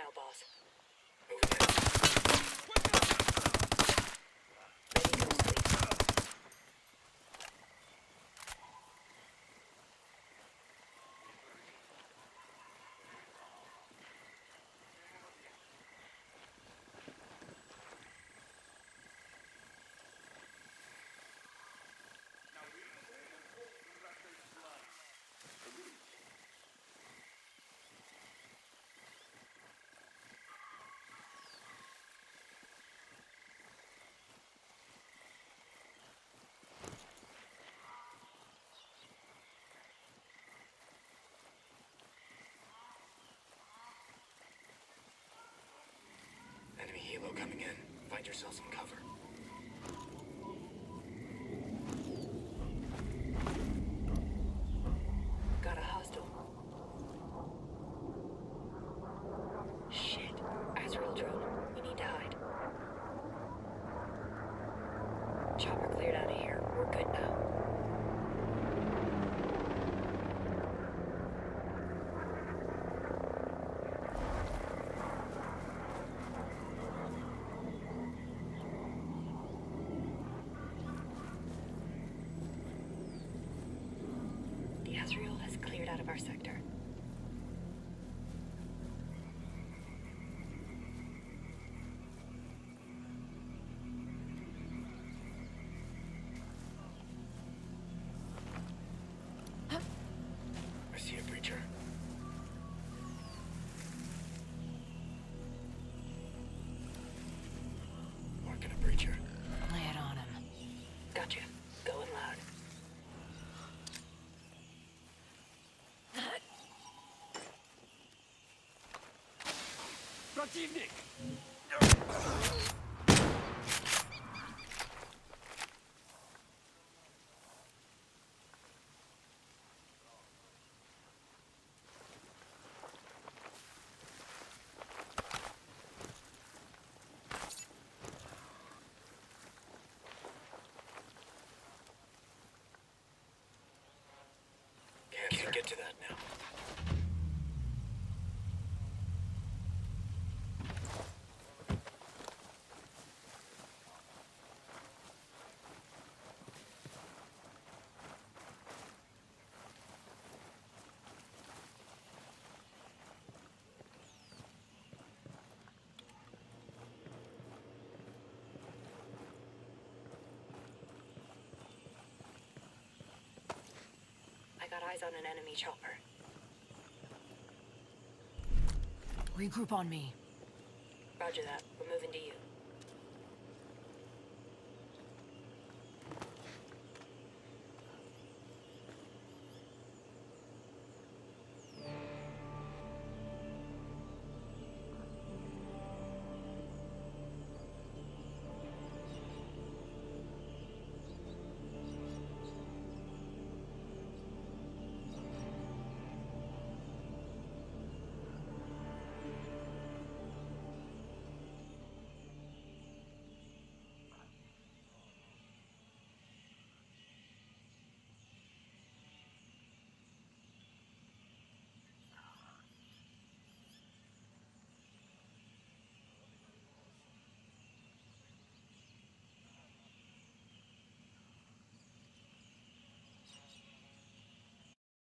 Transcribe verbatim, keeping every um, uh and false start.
intel, boss. Moving in. Ready, go sleep. Enemy helo coming in. Find yourself some cover. Got a hostile. Shit. Azrael drone. We need to hide. Chopper cleared out of here. We're good now. The Azrael has cleared out of our sector. I see a breacher. Marking a breacher. Lay it on him. Gotcha. Going loud. Противник! Can't get to that now. I got eyes on an enemy chopper. Regroup on me. Roger that. We're moving to you.